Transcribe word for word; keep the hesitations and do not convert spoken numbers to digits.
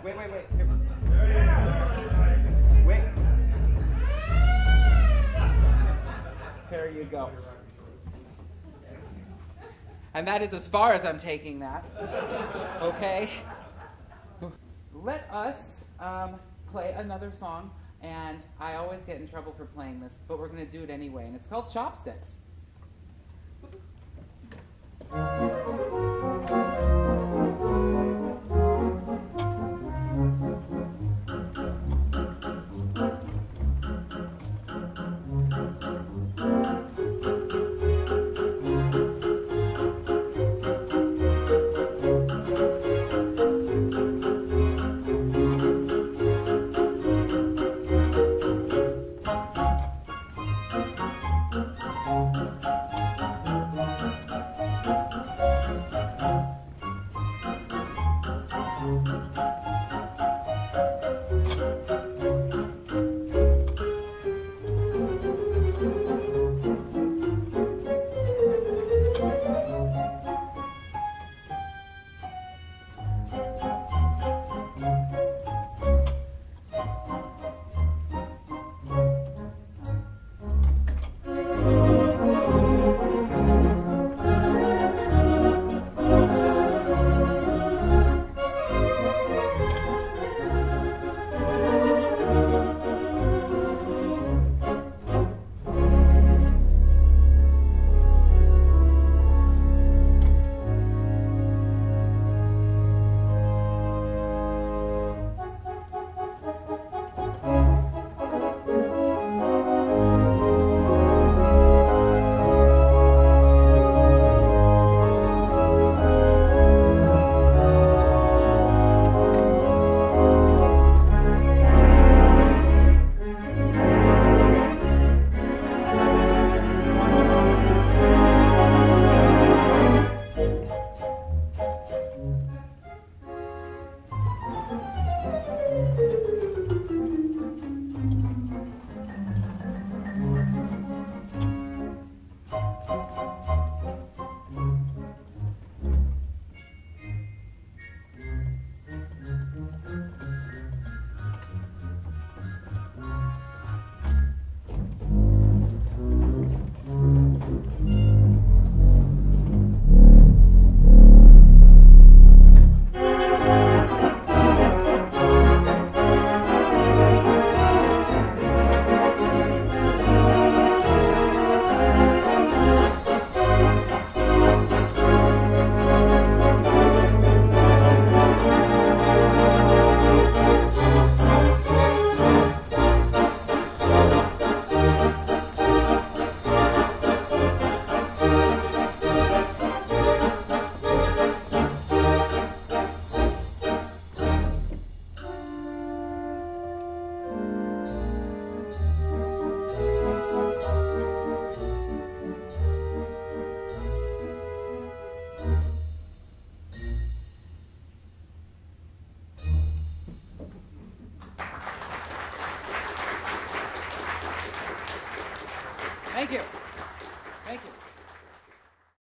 Wait, wait, wait. Here. Wait. There you go. And that is as far as I'm taking that. Okay? Let us um, play another song, and I always get in trouble for playing this, but we're going to do it anyway, and it's called Chopsticks.